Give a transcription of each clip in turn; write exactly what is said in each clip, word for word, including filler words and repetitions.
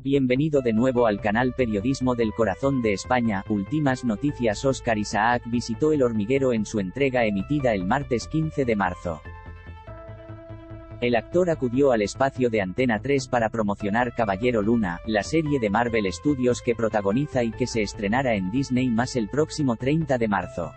Bienvenido de nuevo al canal Periodismo del Corazón de España. Últimas noticias. Óscar Isaac visitó El Hormiguero en su entrega emitida el martes quince de marzo. El actor acudió al espacio de Antena tres para promocionar Caballero Luna, la serie de Marvel Studios que protagoniza y que se estrenará en Disney más el próximo treinta de marzo.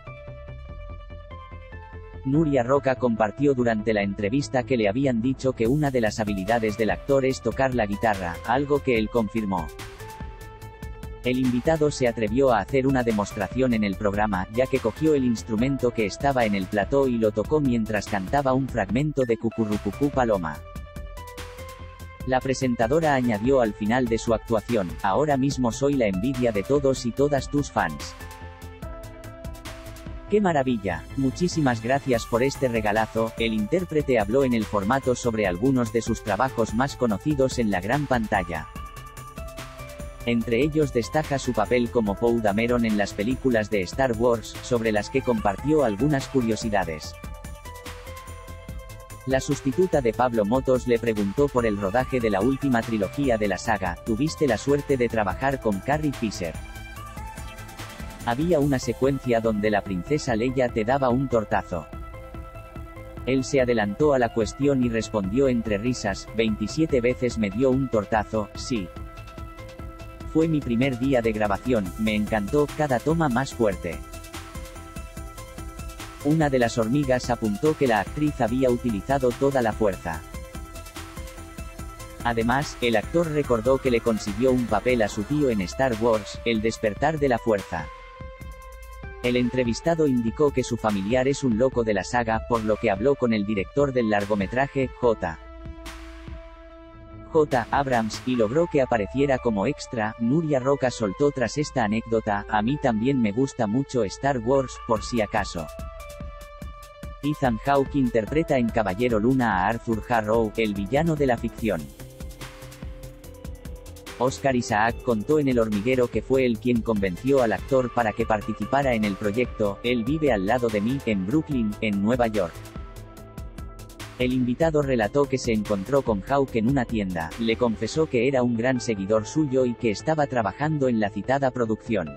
Nuria Roca compartió durante la entrevista que le habían dicho que una de las habilidades del actor es tocar la guitarra, algo que él confirmó. El invitado se atrevió a hacer una demostración en el programa, ya que cogió el instrumento que estaba en el plató y lo tocó mientras cantaba un fragmento de Cucurrucucú Paloma. La presentadora añadió al final de su actuación: "Ahora mismo soy la envidia de todos y todas tus fans. ¡Qué maravilla! Muchísimas gracias por este regalazo". El intérprete habló en el formato sobre algunos de sus trabajos más conocidos en la gran pantalla. Entre ellos destaca su papel como Poe Dameron en las películas de Star Wars, sobre las que compartió algunas curiosidades. La sustituta de Pablo Motos le preguntó por el rodaje de la última trilogía de la saga: "¿Tuviste la suerte de trabajar con Carrie Fisher? Había una secuencia donde la princesa Leia te daba un tortazo". Él se adelantó a la cuestión y respondió entre risas: veintisiete veces me dio un tortazo, sí. Fue mi primer día de grabación, me encantó, cada toma más fuerte. Una de las hormigas apuntó que la actriz había utilizado toda la fuerza. Además, el actor recordó que le consiguió un papel a su tío en Star Wars, El Despertar de la Fuerza. El entrevistado indicó que su familiar es un loco de la saga, por lo que habló con el director del largometraje, J. J. Abrams, y logró que apareciera como extra. Nuria Roca soltó tras esta anécdota: "A mí también me gusta mucho Star Wars, por si acaso". Ethan Hawke interpreta en Caballero Luna a Arthur Harrow, el villano de la ficción. Óscar Isaac contó en El Hormiguero que fue él quien convenció al actor para que participara en el proyecto. "Él vive al lado de mí, en Brooklyn, en Nueva York". El invitado relató que se encontró con Hawke en una tienda, le confesó que era un gran seguidor suyo y que estaba trabajando en la citada producción.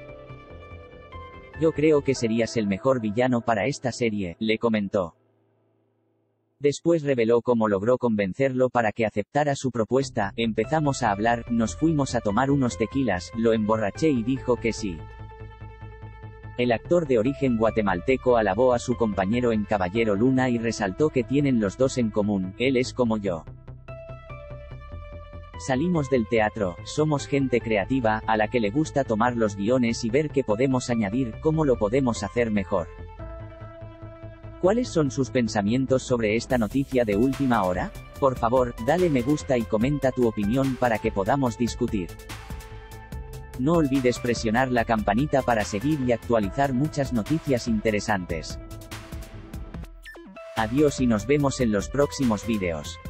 "Yo creo que serías el mejor villano para esta serie", le comentó. Después reveló cómo logró convencerlo para que aceptara su propuesta: "Empezamos a hablar, nos fuimos a tomar unos tequilas, lo emborraché y dijo que sí". El actor de origen guatemalteco alabó a su compañero en Caballero Luna y resaltó que tienen los dos en común: "Él es como yo. Salimos del teatro, somos gente creativa, a la que le gusta tomar los guiones y ver qué podemos añadir, cómo lo podemos hacer mejor". ¿Cuáles son sus pensamientos sobre esta noticia de última hora? Por favor, dale me gusta y comenta tu opinión para que podamos discutir. No olvides presionar la campanita para seguir y actualizar muchas noticias interesantes. Adiós y nos vemos en los próximos vídeos.